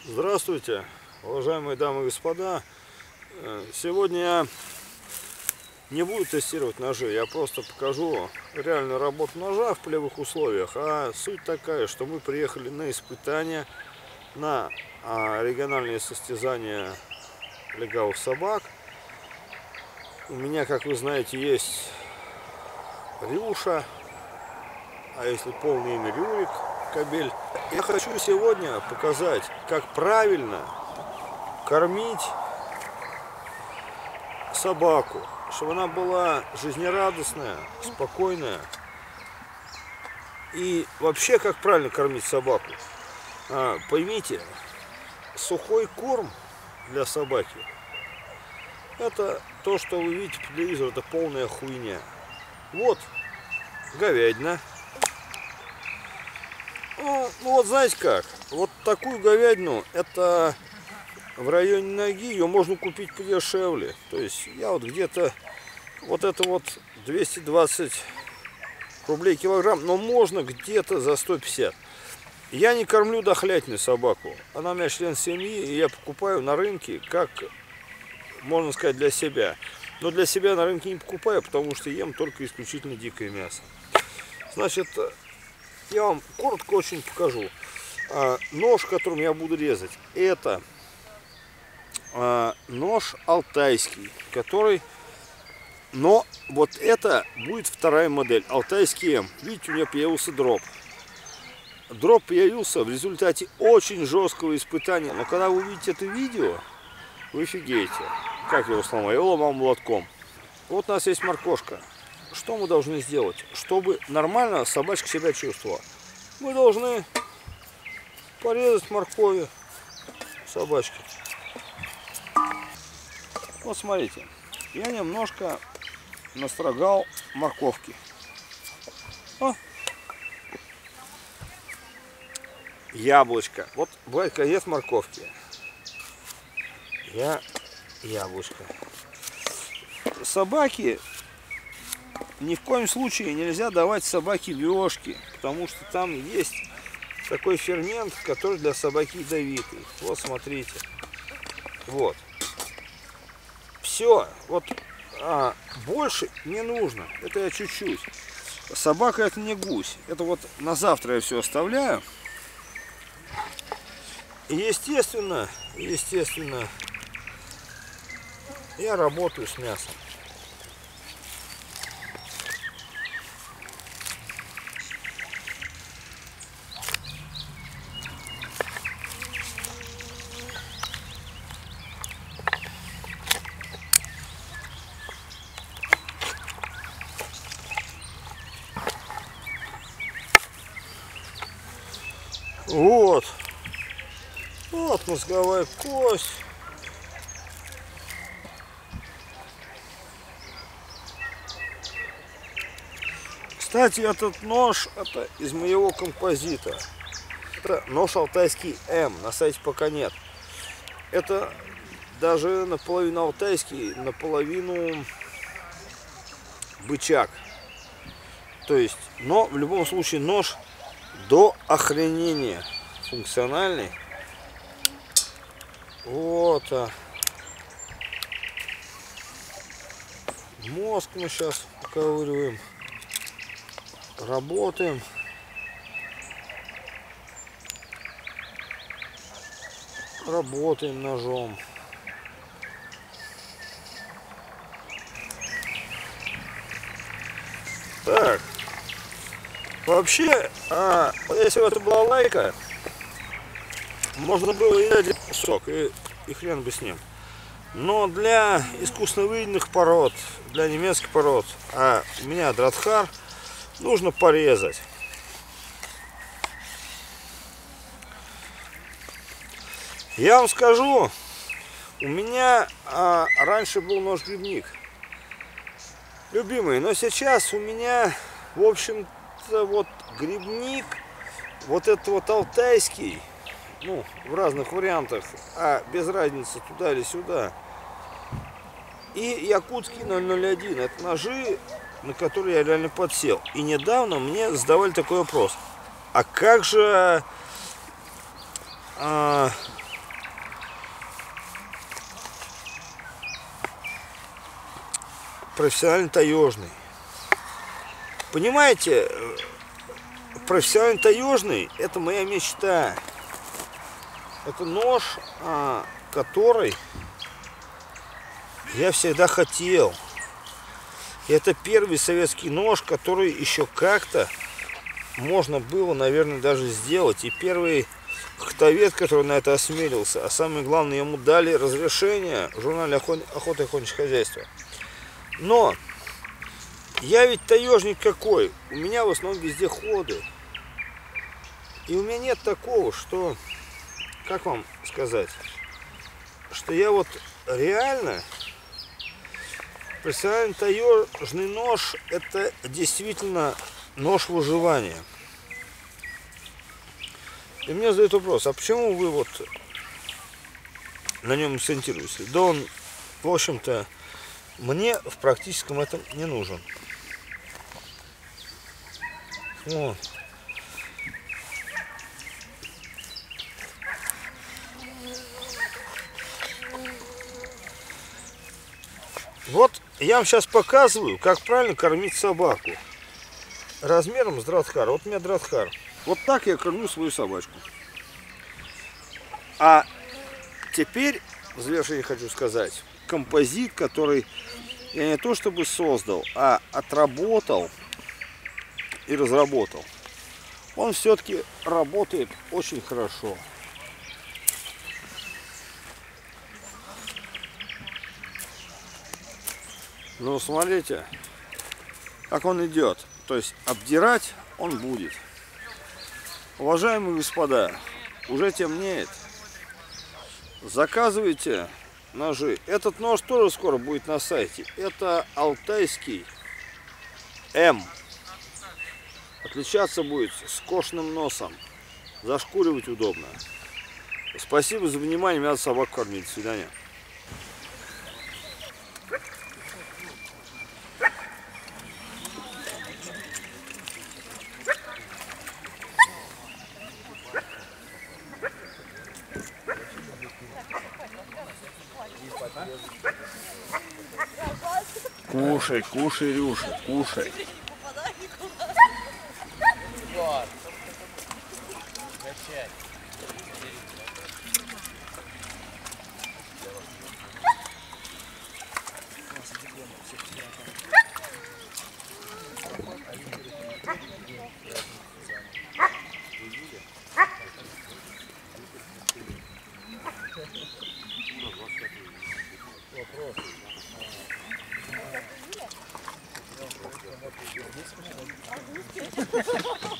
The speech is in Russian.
Здравствуйте, уважаемые дамы и господа. Сегодня я не буду тестировать ножи, я просто покажу реальную работу ножа в полевых условиях. А суть такая, что мы приехали на испытания, на региональные состязания легавых собак. У меня, как вы знаете, есть Рюша, а если полное имя Рюрик Кобель. Я хочу сегодня показать, как правильно кормить собаку, чтобы она была жизнерадостная, спокойная. И вообще, как правильно кормить собаку. Поймите, сухой корм для собаки — это то, что вы видите по телевизору, это полная хуйня. Вот говядина. Ну вот знаете как, вот такую говядину, это в районе ноги, ее можно купить подешевле. То есть я вот где-то, вот это вот 220 рублей килограмм, но можно где-то за 150. Я не кормлю дохлятиной собаку, она у меня член семьи, и я покупаю на рынке, как, можно сказать, для себя. Но для себя на рынке не покупаю, потому что ем только исключительно дикое мясо. Значит, я вам коротко очень покажу. Нож, которым я буду резать, это нож алтайский, который... Но вот это будет вторая модель, алтайский М. Видите, у меня появился дроп. Дроп появился в результате очень жесткого испытания. Но когда вы увидите это видео, вы офигеете. Как я его сломал? Я его ломал молотком. Вот у нас есть моркошка. Что мы должны сделать, чтобы нормально собачка себя чувствовала? Мы должны порезать моркови собачки. Вот смотрите, я немножко настрогал морковки. Яблочко. Вот бывает, когда нет морковки. Яблочко. Собаки ни в коем случае нельзя давать собаке лёжки, потому что там есть такой фермент, который для собаки ядовитый. Вот смотрите. Вот. Все. Вот больше не нужно. Это я чуть-чуть. Собака — это не гусь. Это вот на завтра я все оставляю. И естественно, я работаю с мясом. Вот мозговая кость. Кстати, этот нож, это из моего композита. Это нож алтайский М, на сайте пока нет. Это даже наполовину алтайский, наполовину бычак. То есть, но в любом случае нож до охренения функциональный. Вот. Мозг мы сейчас выковыриваем. Работаем. Работаем ножом. Так. Вообще, если бы это была лайка, можно было и дать кусок, и хрен бы с ним. Но для искусственно выведенных пород, для немецких пород, у меня дратхар, нужно порезать. Я вам скажу, у меня раньше был нож-грибник, любимый, но сейчас у меня, в общем-то, вот грибник, вот этот вот алтайский, ну, в разных вариантах, без разницы туда или сюда. И якутский 001, это ножи, на которые я реально подсел. И недавно мне задавали такой вопрос: а как же профессиональный таежный. Понимаете, профессиональный таежный — это моя мечта. Это нож, который я всегда хотел. И это первый советский нож, который еще как-то можно было, наверное, даже сделать. И первый охотовед, который на это осмелился. А самое главное, ему дали разрешение в журнале «Охота и охотничье хозяйство». Но я ведь таежник какой? У меня в основном вездеходы. И у меня нет такого, что, как вам сказать, что я вот реально профессиональный таежный нож — это действительно нож выживания. И мне задают вопрос: а почему вы вот на нем акцентируетесь? Да он, в общем-то, мне в практическом этом не нужен. Вот. Вот я вам сейчас показываю, как правильно кормить собаку. Размером с Дратхар. Вот у меня Дратхар. Вот так я кормлю свою собачку. А теперь, в завершение хочу сказать, композит, который я не то чтобы создал, а отработал и разработал, он все-таки работает очень хорошо. Ну, смотрите, как он идет. То есть обдирать он будет. Уважаемые господа, уже темнеет. Заказывайте ножи. Этот нож тоже скоро будет на сайте. Это алтайский М. Отличаться будет скошенным носом. Зашкуривать удобно. Спасибо за внимание. Мне надо собаку кормить. До свидания. Кушай, кушай, Рюша, кушай. Вопрос.